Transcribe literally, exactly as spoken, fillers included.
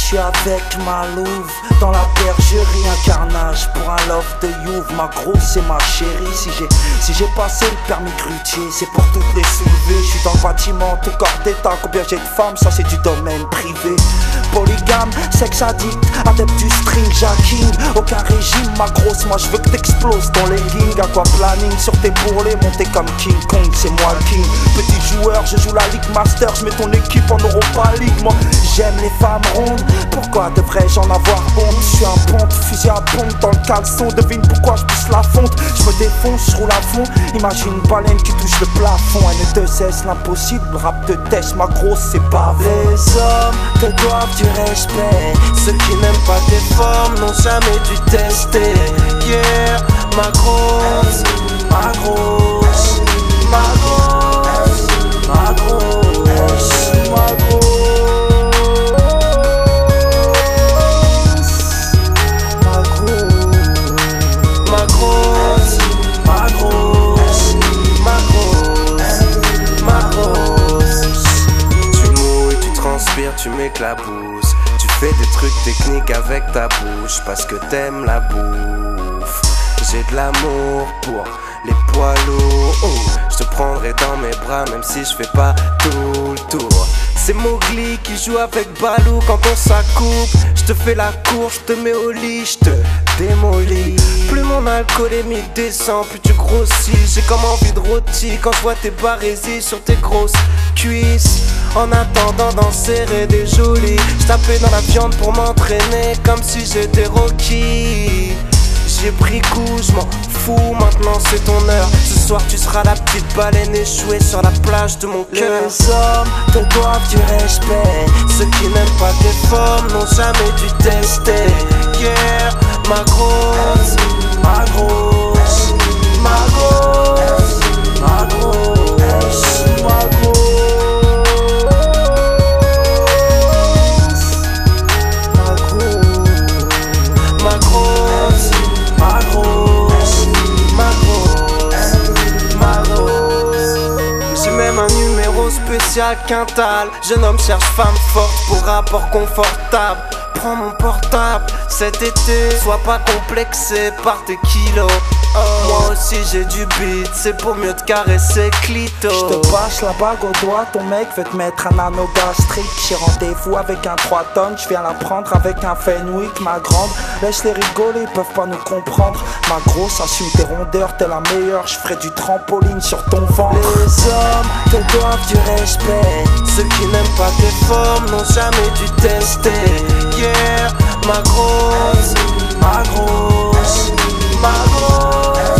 suis avec ma louve dans la bergerie, un carnage pour un love de youve. Ma grosse c'est ma chérie. Si j'ai si j'ai passé le permis grutier, c'est pour toutes les soulever. Je suis dans le bâtiment, tout corps d'état. Combien j'ai de femmes, ça c'est du domaine privé. Polygame, sexe addict, adepte du string, jacking. Aucun régime, ma grosse, moi je veux que t'exploses ton legging. Aquaplaning sur tes bourrelets, monté comme King Kong, c'est moi le king. Petit joueur, je joue la Ligue Master, je mets ton équipe en Europa League. Moi j'aime les femmes rondes, pourquoi devrais-je en avoir honte? Je suis un ponte, fusil à pompe dans le caleçon. Devine pourquoi je pousse la fonte. Je me défonce, je roule à fond. Imagine une baleine qui touche le plafond. N deux S, l'impossible, rap de test, ma grosse c'est pas vrai. Les hommes te doivent du respect. Ceux qui n'aiment pas tes formes n'ont jamais dû tester. Yeah, ma grosse, ma grosse, ma grosse, ma grosse, ma grosse, ma grosse, ma grosse, ma grosse, ma grosse, ma grosse. Tu mouilles, tu transpires, tu m'éclabousses. Tu fais des trucs techniques avec ta bouche parce que t'aimes la bouffe. J'ai de l'amour pour les poids lourds. Oh, je te prendrai dans mes bras même si je fais pas tout le tour. C'est Mowgli qui joue avec Balou quand on s'accoupe. Je te fais la course, je te mets au lit, je te démolis. Plus mon alcoolémie descend, plus tu grossis. J'ai comme envie de rôti quand je vois tes barésies sur tes grosses cuisses. En attendant d'en serrer des jolies, je tapais dans la viande pour m'entraîner comme si j'étais Rocky. J'ai pris goût, je m'en fous, maintenant c'est ton heure. Ce soir tu seras la petite baleine échouée sur la plage de mon cœur. Les hommes te doivent du respect. Ceux qui n'aiment pas tes formes n'ont jamais dû tester. Yeah, ma grosse, ma grosse, ma grosse, ma grosse, ma grosse, ma grosse, ma grosse, ma grosse, ma grosse, ma grosse. J'ai même un numéro spécial Quintal. Jeune homme cherche femme forte pour rapport confortable. Prends mon portable cet été, sois pas complexé par tes kilos. Oh. Moi aussi j'ai du beat, c'est pour mieux te caresser clito. J'te passe la bague au doigt, ton mec veut te mettre un anneau gastrique. J'ai rendez-vous avec un trois tonnes, je viens la prendre avec un Fenwick. Ma grande, laisse-les rigoler, ils peuvent pas nous comprendre. Ma grosse, assume tes rondeurs, t'es la meilleure. Je ferai du trampoline sur ton ventre. Les hommes te doivent du respect. Ceux qui n'aiment pas tes formes n'ont jamais dû tester. Yeah, ma grosse, ma grosse, ma grosse.